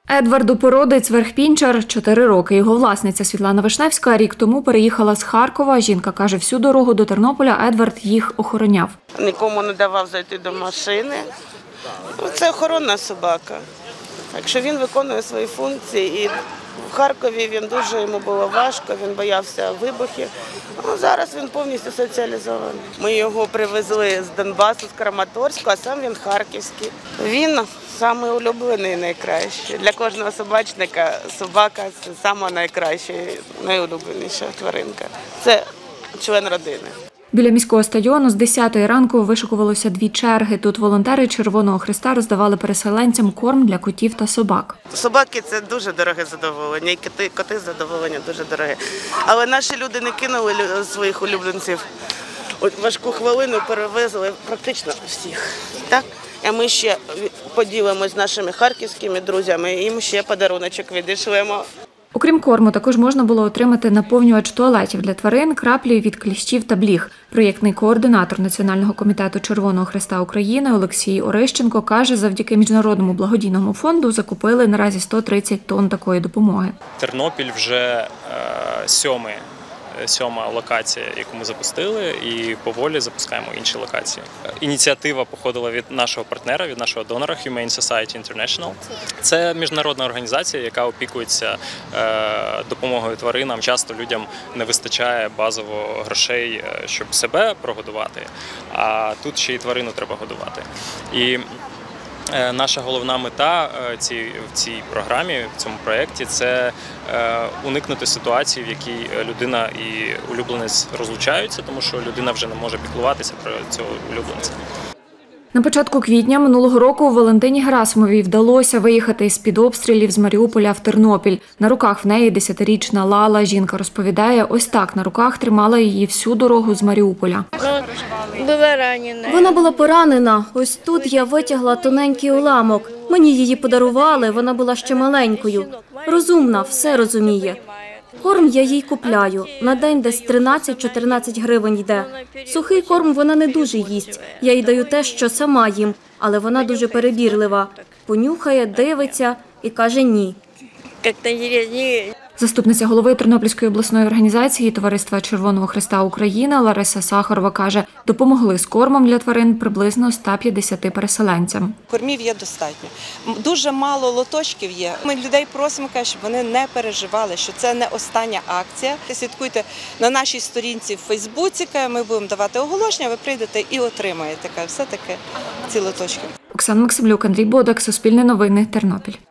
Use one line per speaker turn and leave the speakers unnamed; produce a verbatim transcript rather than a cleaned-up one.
Едварду породець верхпінчар чотири роки. Його власниця Світлана Вишневська рік тому переїхала з Харкова. Жінка каже, всю дорогу до Тернополя Едвард їх охороняв.
Нікому не давав зайти до машини. Це охоронна собака. Якщо він виконує свої функції, і в Харкові він дуже йому було важко, він боявся вибухів. Ну, зараз він повністю соціалізований. Ми його привезли з Донбасу, з Краматорську, а сам він харківський. Він самий улюблений і найкращий. Для кожного собачника собака – це сама найкраща, найулюбленіша тваринка. Це член родини.
Біля міського стадіону з десятої ранку вишикувалося дві черги. Тут волонтери Червоного Хреста роздавали переселенцям корм для котів та собак.
Собаки – це дуже дороге задоволення, і коти, коти задоволення дуже дороге. Але наші люди не кинули своїх улюбленців. От важку хвилину перевезли практично всіх. Так? А ми ще поділимося з нашими харківськими друзями, і їм ще подаруночок відійшлемо.
Окрім корму, також можна було отримати наповнювач туалетів для тварин, краплі від кліщів та бліг. Проєктний координатор Національного комітету Червоного Хреста України Олексій Орищенко каже, завдяки Міжнародному благодійному фонду закупили наразі сто тридцять тонн такої допомоги.
Тернопіль вже е, сьомий. Сьома локація, яку ми запустили, і поволі запускаємо інші локації. Ініціатива походила від нашого партнера, від нашого донора Humane Society International. Це міжнародна організація, яка опікується допомогою тваринам. Часто людям не вистачає базово грошей, щоб себе прогодувати, а тут ще й тварину треба годувати. І наша головна мета в цій програмі, в цьому проєкті – це уникнути ситуації, в якій людина і улюбленець розлучаються, тому що людина вже не може піклуватися про цього улюбленця.
На початку квітня минулого року Валентині Герасимовій вдалося виїхати з-під обстрілів з Маріуполя в Тернопіль. На руках в неї десятирічна Лала. Жінка розповідає, ось так на руках тримала її всю дорогу з Маріуполя.
Була ранена.
Вона була поранена. Ось тут я витягла тоненький уламок. Мені її подарували, вона була ще маленькою. Розумна, все розуміє. Корм я їй купляю. На день десь тринадцять-чотирнадцять гривень йде. Сухий корм вона не дуже їсть. Я їй даю те, що сама їм. Але вона дуже перебірлива. Понюхає, дивиться і каже ні.
Заступниця голови Тернопільської обласної організації Товариства Червоного Хреста України Лариса Сахарова каже, допомогли з кормом для тварин приблизно ста п'ятдесяти переселенцям.
Кормів є достатньо. Дуже мало лоточків є. Ми людей просимо, щоб вони не переживали, що це не остання акція. Слідкуйте на нашій сторінці в Фейсбуці, ми будемо давати оголошення, ви прийдете і отримаєте все-таки ці лоточки.
Оксана Максимлюк, Андрій Бодак, Суспільне новини, Тернопіль.